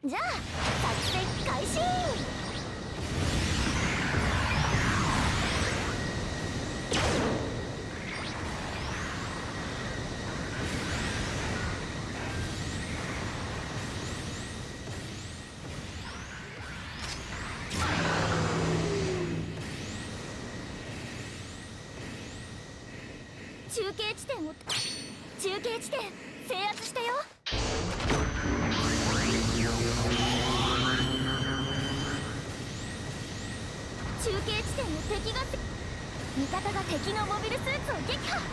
じゃあ作戦開始。中継地点制圧したよ。中継地点の敵が味方が敵のモビルスーツを撃破。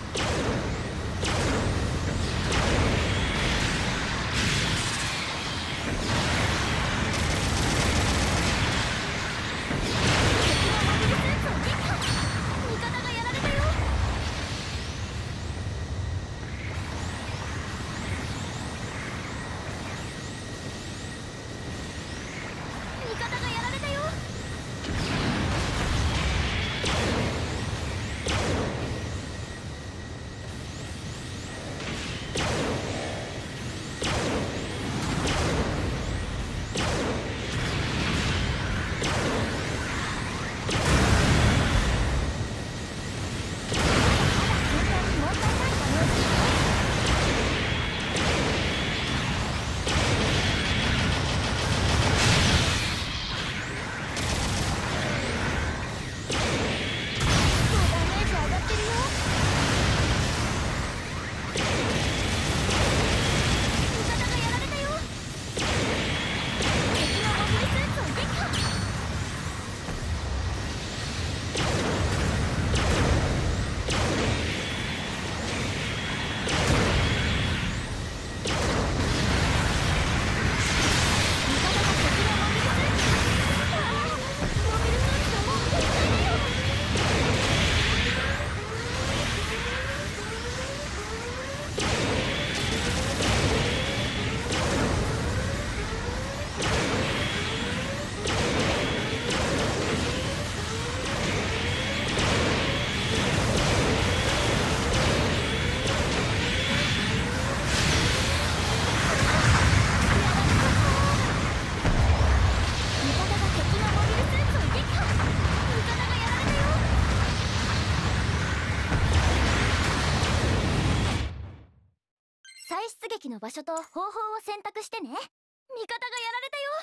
の場所と方法を選択してね。味方がやられたよ。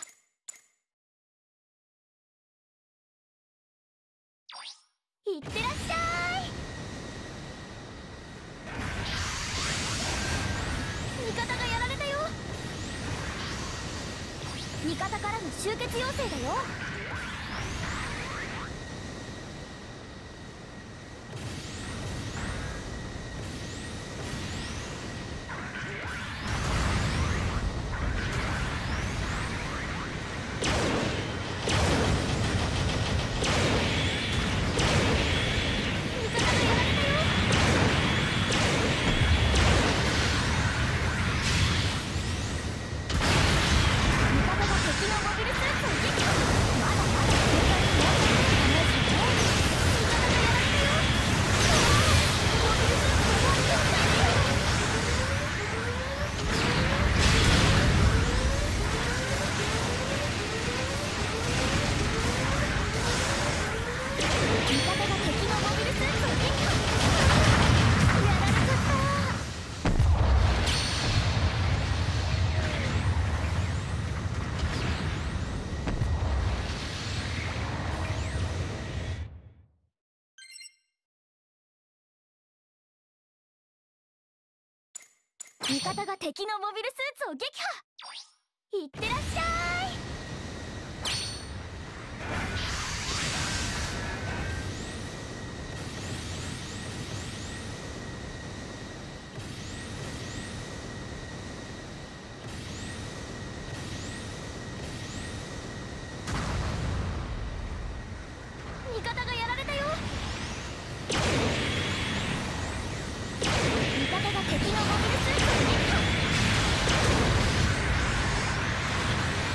いってらっしゃい。味方がやられたよ。味方からの集結要請だよ。味方が敵のモビルスーツを撃破。いってらっしゃい。味方がやられたよ。味方が敵のモビルスーツを撃破。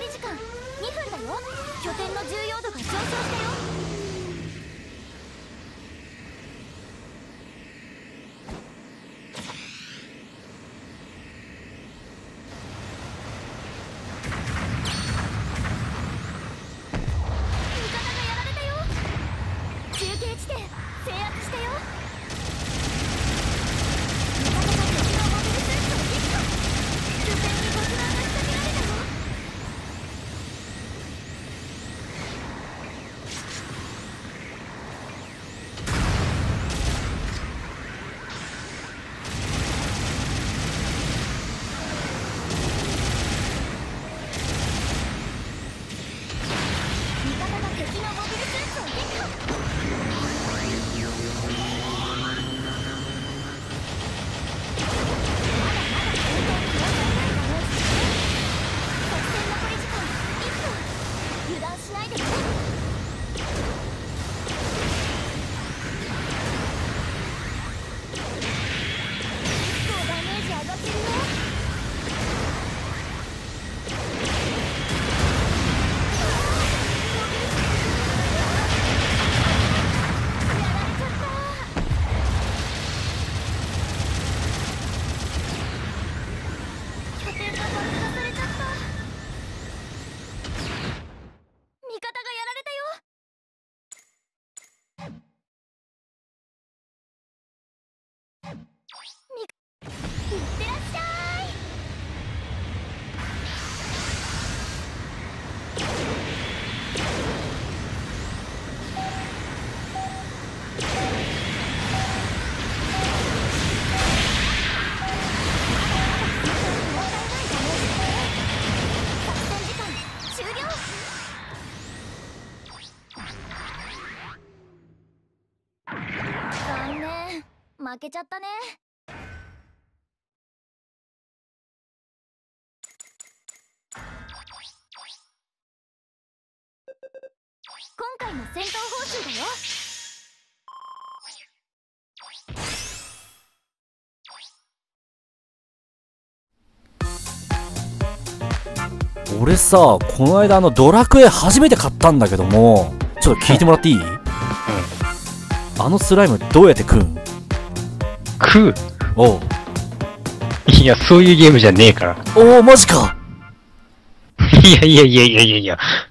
時間2分だよ。拠点の重要度が上昇したよ。中継地点制圧したよ。味方が敵のモビルスーツを撃破。拠点に爆弾が仕掛けられたよ。味方が敵のモビルスーツを撃破。油断しないでね。結構ダメージ上がってるよ。やられちゃった。拠点が爆破されちゃった。味方がやられたよ。いってらっしゃい。作戦時間終了。残念、負けちゃったね。今回の戦闘報酬だよ。 俺さ、この間ドラクエ初めて買ったんだけども、ちょっと聞いてもらっていい？あのスライムどうやって食うん？ 食う？ おう。 いや、そういうゲームじゃねえから。 おお、マジか。 いやいやいやいやいやいや、